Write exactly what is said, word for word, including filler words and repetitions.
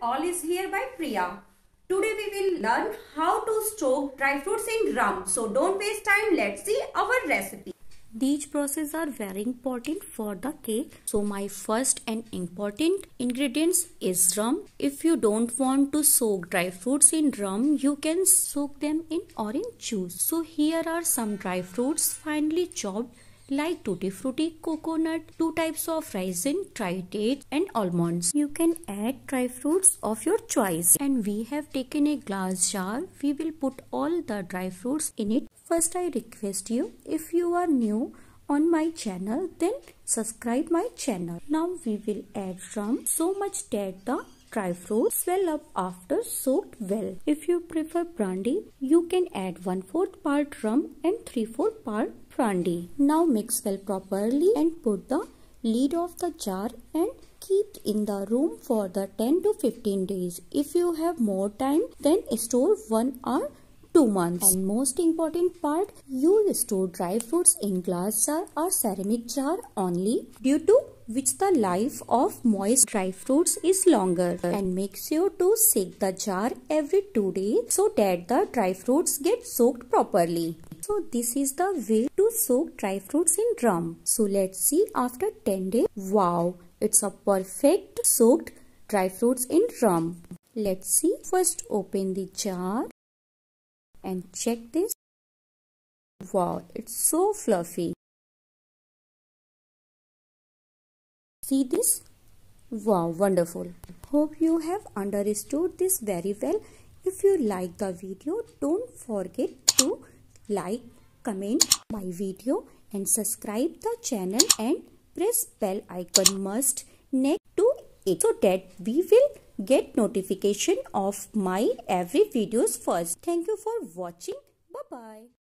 all is here by Priya. Today we will learn how to soak dry fruits in rum. So don't waste time, let's see our recipe. These processes are very important for the cake. So my first and important ingredients is rum. If you don't want to soak dry fruits in rum, you can soak them in orange juice. So here are some dry fruits finely chopped like tutti frutti, coconut, two types of raisin, dried dates and almonds. You can add dry fruits of your choice. And we have taken a glass jar. We will put all the dry fruits in it. First, I request you, if you are new on my channel, then subscribe my channel. Now we will add rum so much that the dry fruits swell up after soaked well. If you prefer brandy, you can add one fourth part rum and three fourth part brandy. Now mix well properly and put the lid of the jar and keep in the room for the ten to fifteen days. If you have more time, then store one or two months. And most important part, you store dry fruits in glass jar or ceramic jar only, due to which the life of moist dry fruits is longer. And make sure to shake the jar every two days so that the dry fruits get soaked properly. So this is the way to soak dry fruits in rum. So let's see after ten days. Wow, it's a perfect soaked dry fruits in rum. Let's see. First open the jar and check this. Wow, it's so fluffy. See this? Wow, wonderful. Hope you have understood this very well. If you like the video, don't forget to like, comment my video and subscribe the channel and press bell icon must next to it so that we will get notification of my every videos first. Thank you for watching. Bye bye.